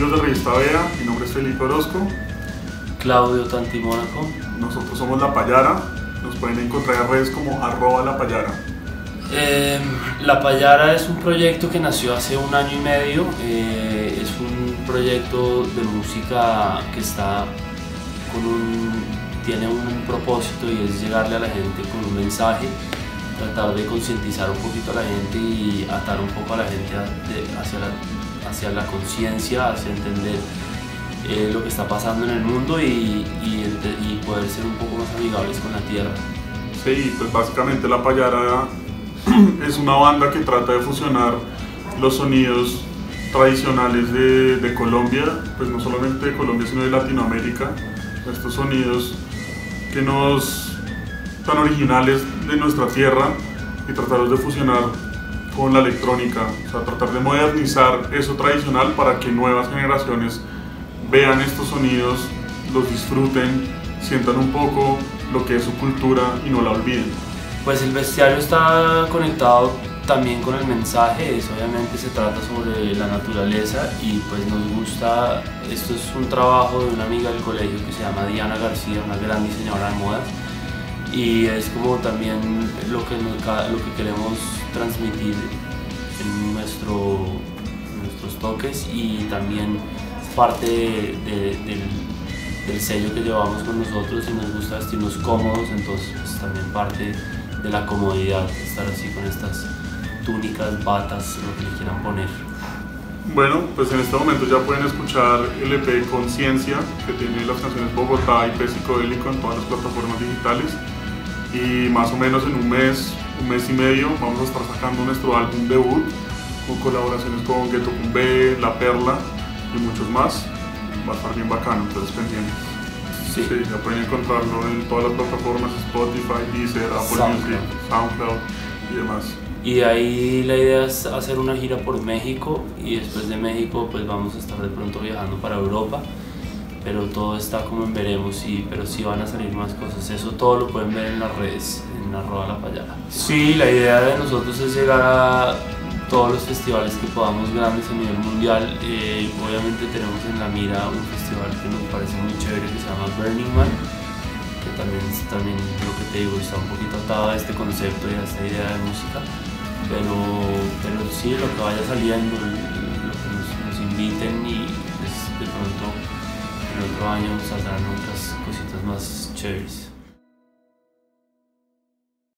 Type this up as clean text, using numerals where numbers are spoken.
amigos de Revista Vea, mi nombre es Felipe Orozco. Claudio Tantimónaco. Nosotros somos La Payara, nos pueden encontrar en redes como @lapayara. La Payara es un proyecto que nació hace 1 año y medio, es un proyecto de música que tiene un propósito y es llegarle a la gente con un mensaje, tratar de concientizar un poquito a la gente y atar un poco a la gente hacia la conciencia, hacia entender lo que está pasando en el mundo y poder ser un poco más amigables con la tierra. Sí, pues básicamente La Payara es una banda que trata de fusionar los sonidos tradicionales de Colombia, pues no solamente de Colombia sino de Latinoamérica, estos sonidos tan originales de nuestra tierra y tratarlos de fusionar con la electrónica, o sea, tratar de modernizar eso tradicional para que nuevas generaciones vean estos sonidos, los disfruten, sientan un poco lo que es su cultura y no la olviden. Pues el bestiario está conectado también con el mensaje, obviamente se trata sobre la naturaleza y pues nos gusta, esto es un trabajo de una amiga del colegio que se llama Diana García, una gran diseñadora de modas, y es como también lo que queremos transmitir en nuestros toques y también es parte del sello que llevamos con nosotros y nos gusta vestirnos cómodos, entonces pues, también parte de la comodidad, estar así con estas túnicas, batas, lo que le quieran poner. Bueno, pues en este momento ya pueden escuchar el EP Conciencia, que tiene las canciones Bogotá y Pez Psicodélico en todas las plataformas digitales. Y más o menos en un mes y medio, vamos a estar sacando nuestro álbum debut, con colaboraciones con Ghetto Cumbé, La Perla y muchos más. Va a estar bien bacano, entonces pendientes. Sí. Sí, ya pueden encontrarlo en todas las plataformas, Spotify, Deezer, Apple Music, SoundCloud y demás. Y de ahí la idea es hacer una gira por México y después de México pues vamos a estar de pronto viajando para Europa, pero todo está como en veremos, pero sí van a salir más cosas, eso todo lo pueden ver en las redes, en @lapayara. Sí, la idea de nosotros es llegar a todos los festivales que podamos grandes a nivel mundial, obviamente tenemos en la mira un festival que nos parece muy chévere que se llama Burning Man, que también lo que te digo está un poquito atado a este concepto y a esta idea de música, pero sí, lo que vaya saliendo, lo que nos inviten y pues, de pronto el otro año saldrán otras cositas más chéveres.